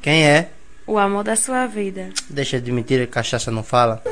Quem é? O amor da sua vida. Deixa de mentira, cachaça não fala.